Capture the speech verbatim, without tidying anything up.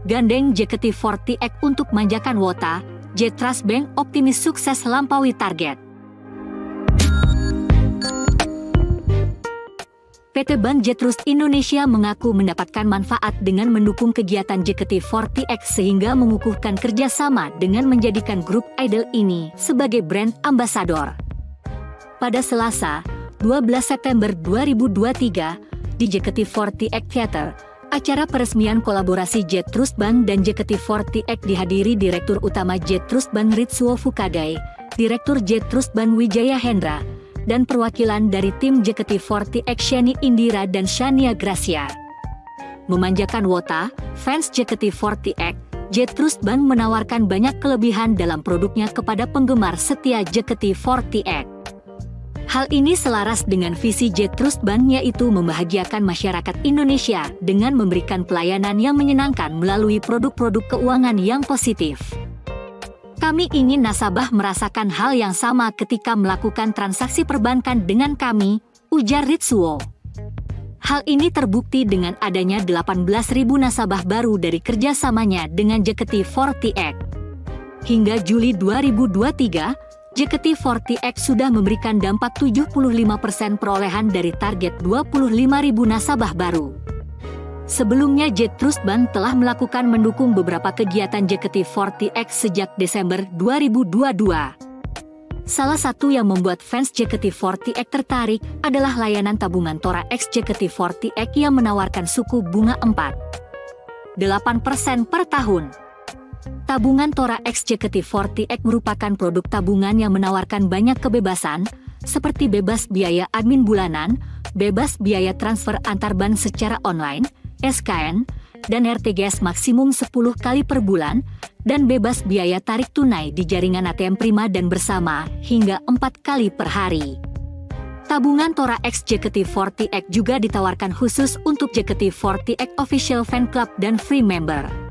gandeng J K T empat puluh X untuk manjakan wota, Jet Trust Bank optimis sukses lampaui target. P T Bank Jet Trust Indonesia mengaku mendapatkan manfaat dengan mendukung kegiatan J K T empat puluh X sehingga mengukuhkan kerjasama dengan menjadikan grup idol ini sebagai brand ambassador. Pada Selasa, dua belas September dua ribu dua puluh tiga, di J K T empat puluh X Theater, acara peresmian kolaborasi Jet Trust Bank dan J K T empat puluh X dihadiri Direktur Utama Jet Trust Bank Ritsuo Fukadai, Direktur Jet Trust Bank Wijaya Hendra, dan perwakilan dari tim J K T empat puluh X Shani Indira dan Shania Gracia. Memanjakan wota, fans J K T empat puluh X, Jet Trust Bank menawarkan banyak kelebihan dalam produknya kepada penggemar setia J K T empat puluh X. Hal ini selaras dengan visi Jet Trust Bank, yaitu membahagiakan masyarakat Indonesia dengan memberikan pelayanan yang menyenangkan melalui produk-produk keuangan yang positif. Kami ingin nasabah merasakan hal yang sama ketika melakukan transaksi perbankan dengan kami, ujar Ritsuo. Hal ini terbukti dengan adanya delapan belas ribu nasabah baru dari kerjasamanya dengan J K T empat puluh X. Hingga Juli dua ribu dua puluh tiga, J K T empat puluh X sudah memberikan dampak tujuh puluh lima persen perolehan dari target dua puluh lima ribu nasabah baru. Sebelumnya Jet Trust Bank telah melakukan mendukung beberapa kegiatan J K T empat puluh X sejak Desember dua ribu dua puluh dua. Salah satu yang membuat fans J K T empat puluh X tertarik adalah layanan tabungan Tora X J K T empat puluh X yang menawarkan suku bunga empat koma delapan persen per tahun. Tabungan Tora X J K T empat puluh X merupakan produk tabungan yang menawarkan banyak kebebasan, seperti bebas biaya admin bulanan, bebas biaya transfer antar bank secara online, S K N, dan R T G S maksimum sepuluh kali per bulan, dan bebas biaya tarik tunai di jaringan A T M Prima dan Bersama hingga empat kali per hari. Tabungan Tora X J K T empat puluh X juga ditawarkan khusus untuk J K T empat puluh X Official Fan Club dan Free Member.